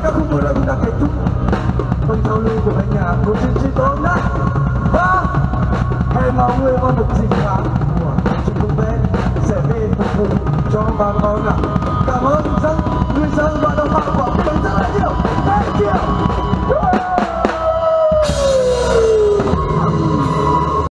ca khúc vừa rồi cũng đã kết thúc phần giao lưu của anh nhà của chương trình tối nay. Và hẹn mọi người vào một dịp khác của chương trình ven sẽ về phục vụ cho bà con ạ. Cảm ơn người dân và đồng bào của mình rất là nhiều. Thank you.